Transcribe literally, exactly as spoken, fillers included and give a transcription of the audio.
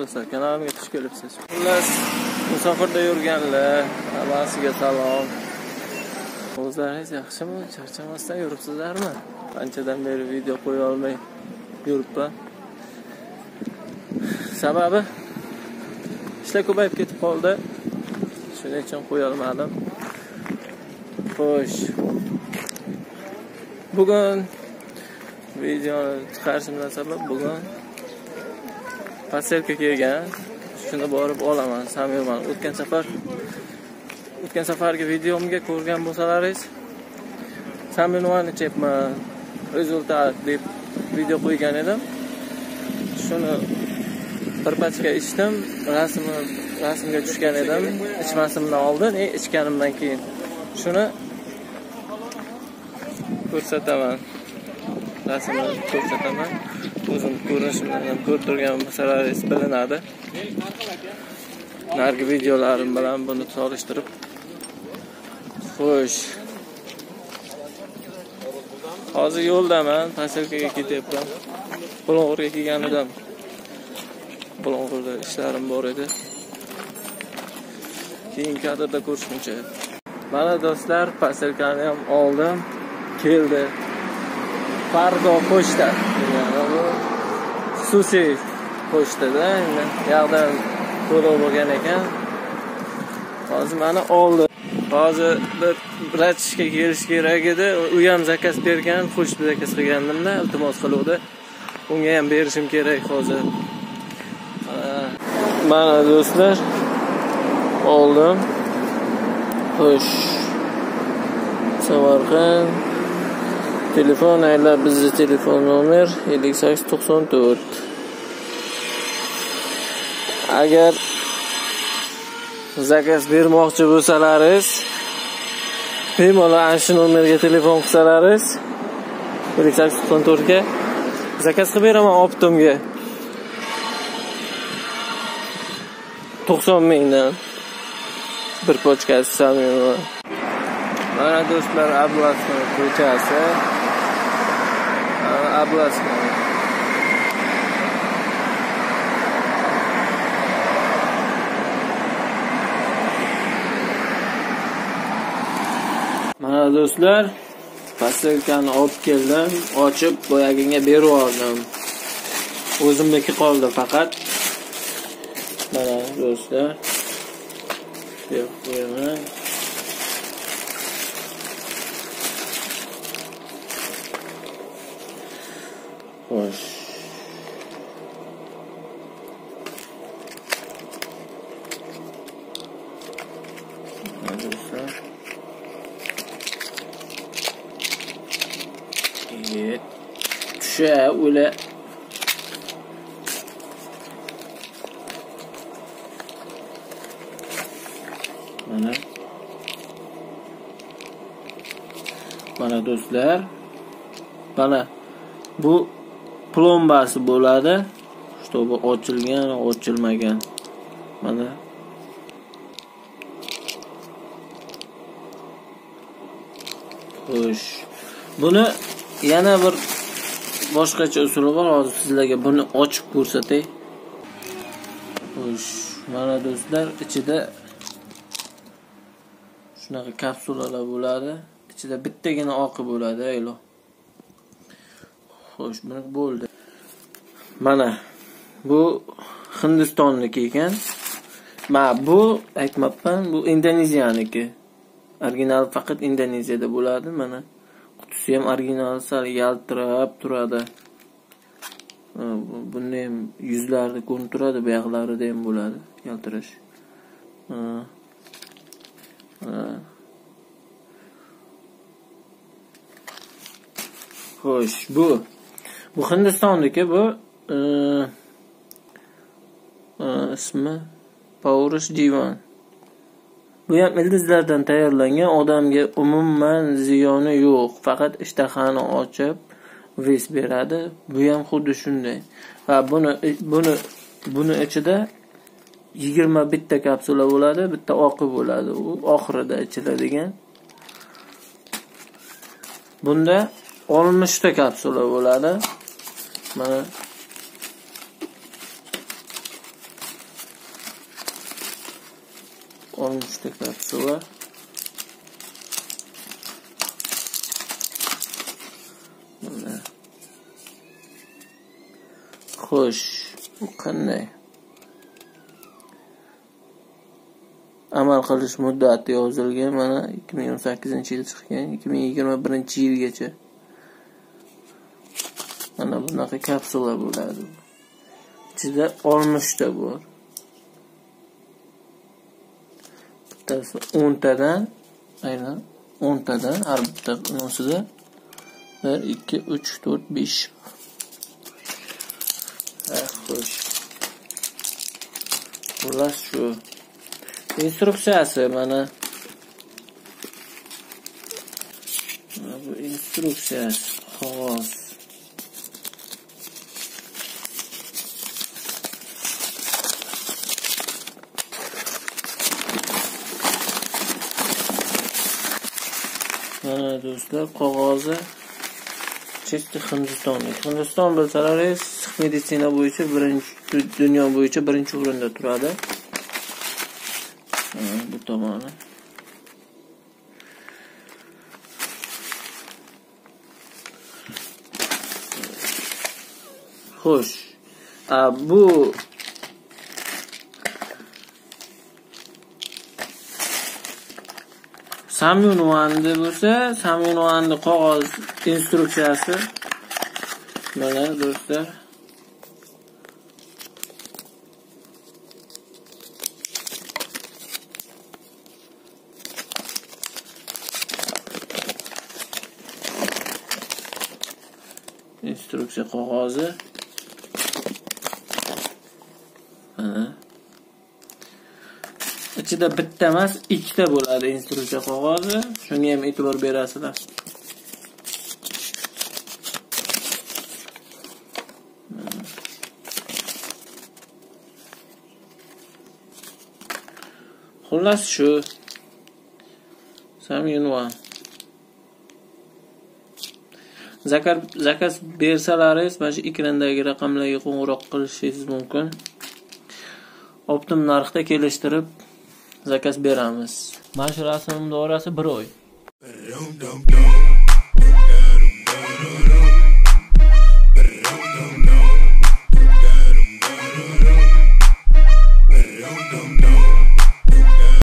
do'stlar, kanalimga xush kelibsiz. Xullas, musofirda yurganlar, hammasiga salom. O'zlaringiz yaxshimi? Charchamasdan yuribsizlarmi? Qanchadan beri video qo'ya olmay yuribman. Sababi ishlar ko'payib ketib qoldi. Shuning uchun qo'ya olmadim. Xo'sh. Bugun videoni chiqarishimdan sabab bugun paselka kelgan. Shuni borib olaman, samimiman. O'tgan safar o'tgan safargi videomga ko'rgan bo'lsalaringiz, saminovani chepman, rezultat deb video qo'ygan edim. Shuni bir pachka ichdim, rasmni rasmga tushgan edim. Ichmasimdan oldin, e, ichganimdan keyin shuni ko'rsataman. Rasmni ko'rsataman. O'zim ko'rinishimdan ham ko'rib turgan bo'lsalaringiz bilinadi. Nargi videolarim bilan buni solishtirib. Xo'sh. Hozir yo'ldaman, paselkaga ketyapman. Bulung'urga kelgan edim. Bulung'urda ishlarim bor edi. Keyin kadrda ko'rishguncha. Mana do'stlar, paselkani ham oldim. Keldi. Fardo pochta. Yani bu xususiy pochtada, yoqdan to'lov bo'lgan ekan. Hozir mana oldi. Hozir bir ratishga kelish kerak edi. U ham zakaz bergan, pochta zakaz qilgandimda, iltimos qiluvdi. Unga ham berishim kerak hozir. Mana do'stlar, oldim. Xo'sh. Samarqand telefon aylar, bizning telefon nomer ellik sakkiz to'qson to'rt. Agar zakaz bermoqchi bo'lsalaringiz, bemalol ana shu nomerga telefon qilsalaringiz, ellik sakkiz to'qson to'rt ga zakaz qilib beraman Optimga. to'qson mingdan bir pochkasi samimiy. Mana do'stlar, Ablaston ko'chasi. Ablaston. Mana do'stlar, paselkani olib keldim, ochib boyagiga berib oldim. O'zimniki qoldi faqat. Mana do'stlar. Yo'q, qo'yaman. Xo'sh. Mana do'stlar. Evet. Şöyle. Mana. Mana do'stlar. Mana bu plombasi bo'ladi. Чтобы ochilgan, ochilmagan. Mana. Xo'sh. Buni yana bir boshqacha usuli bor. Hozir sizlarga buni ochib ko'rsatay. Xo'sh, mana do'stlar, ichida shunaqa kapsulalar bo'ladi. Ichida bittagina oqi bo'ladi, aylo. Xo'sh, buni bo'ldi. Mana bu Hindistonniki ekan. Ma bu aytmabman, bu Indoneziyaniki. Original faqat Indoneziyada bo'ladi, mana. Qutisi ham original, sal yaltirab turadi. Bunda ham yuzlarida ko'rinib turadi, buyoqlarida ham bo'ladi yaltirash. Xo'sh, bu bu Hindistonniki, bu ismi Powrish Divan. Bu ham ildizlardan tayyorlangan, odamga umuman ziyoni yo'q. Faqat ishtahani ochib, ves beradi. Bu ham xuddi shunday. Va buni buni buni ichida yigirma bitta kapsula bo'ladi, bitta oqi bo'ladi. U oxirida ichiladigan. Bunda oltmish ta kapsula bo'ladi. Mana oltmishta kapsula. Mana. Xo'sh, bu qanday? Amal qilish muddati yozilgan. Mana ikki ming o'n sakkizinchi yil chiqqan, ikki ming yigirma birinchi yilgacha. Mana bunaqa kapsula bo'ladi. Ichida oltmishta bor. Bittasi o'n tadan, aynan o'n tadan har bitta unosida bir, ikki, uch, to'rt, besh. Ha, xo'sh. Xullas shu. Instruksiyasi mana. Mana bu instruksiyasi, qog'oz. Mana do'stlar, qog'ozi chekdi Hindistonlik. Hindiston bilsalaringiz, meditsina bo'yicha birinchi, dunyo bo'yicha birinchi o'rinda turadi. Bu tomoni. Xo'sh. Bu Samyunwandi bo'lsa, Samyunwandi qog'oz instruksiyasi. Mana do'stlar. Instruksiya qog'ozi. Mana. Ichida bitta emas, ikkita bo'ladi instruksiya qog'ozi. Shunga ham e'tibor berasizlar. Xullas shu. Samyunwan. Zakar zakaz bersalaringiz mana shu ekrandagi raqamlarga qo'ng'iroq qilishingiz mumkin. Optim narxda kelishtirib zakaz beramiz. Mana shu rasm doirasi bir oy.